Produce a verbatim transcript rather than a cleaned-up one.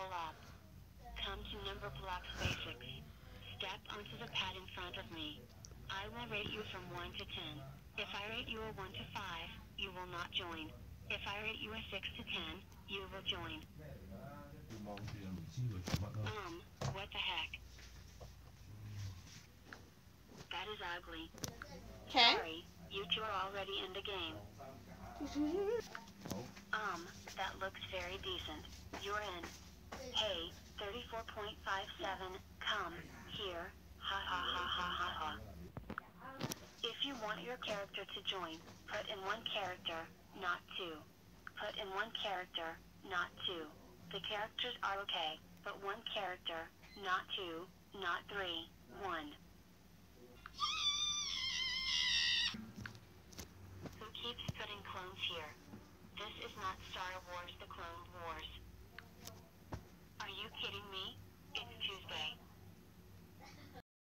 Level up. Come to Numberblocks Basics. Step onto the pad in front of me. I will rate you from one to ten. If I rate you a one to five, you will not join. If I rate you a six to ten, you will join. Um, what the heck? That is ugly. Okay. Sorry, you two are already in the game. Um, that looks very decent. You're in. Hey, thirty-four point five seven, come here. Ha ha ha ha ha ha. If you want your character to join, put in one character, not two. Put in one character, not two. The characters are okay, but one character, not two, not three, one. Who keeps putting clones here? This is not Star Wars: The Clone Wars.